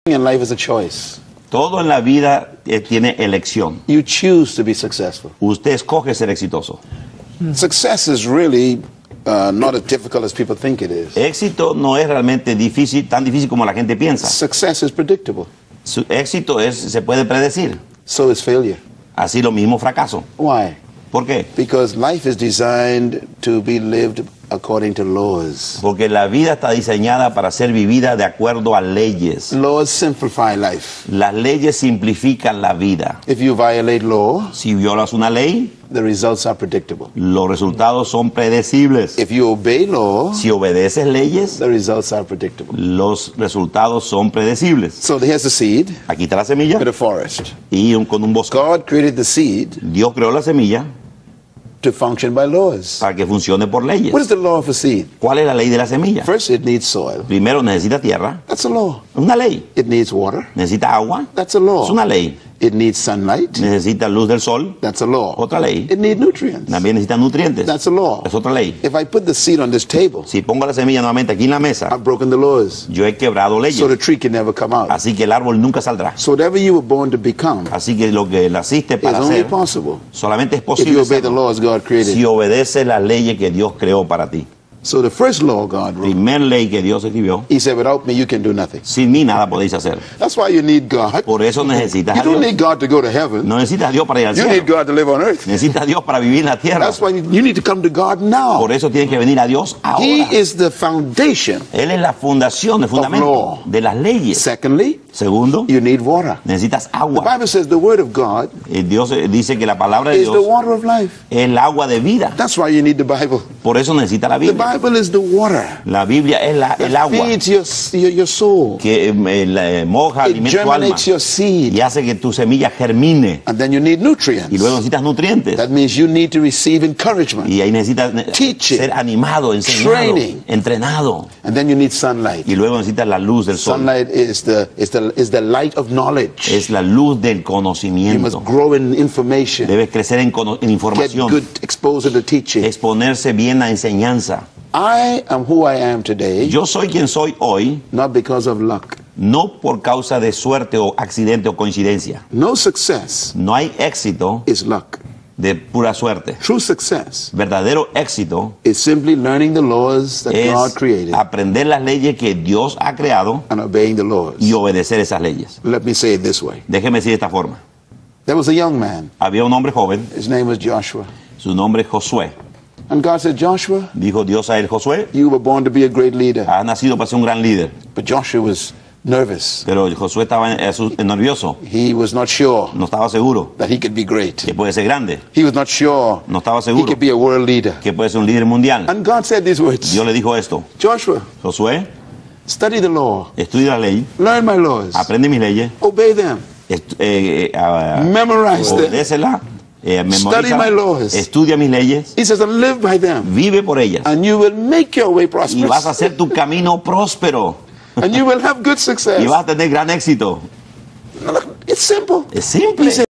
in life is a choice. Todo en la vida tiene elección. You choose to be successful. Usted escoge ser exitoso. Success is really not as difficult as people think it is. Éxito no es realmente difícil, tan difícil como la gente piensa. Success is predictable. Su éxito se puede predecir. So is failure. Así lo mismo fracaso. Why? ¿Por qué? Because life is designed to be lived according to laws. Porque la vida está diseñada para ser vivida de acuerdo a leyes. Laws simplify life. Las leyes simplifican la vida. If you violate law, Si violas una ley, the results are predictable. los resultados son predecibles. If you obey law, Si obedeces leyes, the results are predictable. los resultados son predecibles. So here's the seed Aquí está la semilla with a forest. y con un bosque. God created the seed Dios creó la semilla to function by laws. para que funcione por leyes. What is the law of a seed? ¿Cuál es la ley de la semilla? First, it needs soil. Primero necesita tierra, That's a law. es una ley. It needs water. Necesita agua, That's a es law. una ley. It needs sunlight. Necesita luz del sol, That's a law. otra ley. It needs nutrients. También necesita nutrientes, That's a law. es otra ley. If I put the seed on this table, Si pongo la semilla nuevamente aquí en la mesa, I've broken the laws. yo he quebrado leyes. So the tree can never come out. Así que el árbol nunca saldrá. So whatever you were born to become Así que lo que naciste is para only hacer possible solamente es if you posible obey the hacerlo laws God created. si obedece las leyes que Dios creó para ti. So the first law God wrote, Primer ley que Dios escribió, He said, without me, you can do nothing. sin mí nada podéis hacer. That's why you need God. Por eso necesitas You a don't Dios. need God to go to heaven. No necesitas a Dios para ir al You need cielo. God to live on earth. Necesitas a Dios para vivir en la tierra. That's why you need to come to God now. Por eso tienes que venir a Dios ahora. He is the foundation. Él es la fundación, el fundamento law. de las leyes. Secondly, Segundo, you need water. necesitas The agua. Bible says the word of God Dios dice que la palabra de is the Dios water of life. es el agua de vida. That's why you need the Bible. Por eso necesita la The Biblia. Bible is the water La Biblia es el that agua feeds your soul. que moja, It alimenta tu alma germinates your seed. y hace que tu semilla germine. And then you need nutrients. Y luego necesitas nutrientes. That means you need to receive encouragement. Y ahí necesitas Teaching. ser animado, enseñado, Training. entrenado. And then you need sunlight. Y luego necesitas la luz del sol. Sunlight is the light of knowledge. Es la luz del You must conocimiento. grow in information. Debes crecer en Get información. good exposure to teaching. Exponerse bien a enseñanza. I am who I am today, Yo soy quien soy hoy, not because of luck. no por causa de suerte o accidente o coincidencia. No success No hay éxito is luck. de pura suerte. True success Verdadero éxito is simply learning the laws that God es created aprender las leyes que Dios ha creado and obeying the laws. y obedecer esas leyes. Let me say it this way. Déjeme decir de esta forma. There was a young man. Había un hombre joven, His name was Joshua. su nombre es Josué. And God said, Joshua, Dijo Dios a él, Josué, you were born to be a great leader. has nacido para ser un gran líder. But Joshua was nervous. Pero Josué estaba nervioso, He was not sure no estaba seguro that he could be great. que puede ser grande, He was not sure no estaba he seguro could be a world leader. que puede ser un líder mundial. And God said these words, Dios le dijo esto, Joshua, Josué, study the law, estudia la ley, learn my laws, aprende mis leyes, obey them, memorize them. obedécela, Study my laws. estudia mis leyes, He says, and live by them. vive por ellas And you will make your way y prosperous. vas a hacer tu camino próspero And you will have good success. y vas a tener gran éxito. Look, it's simple. Es simple. He said,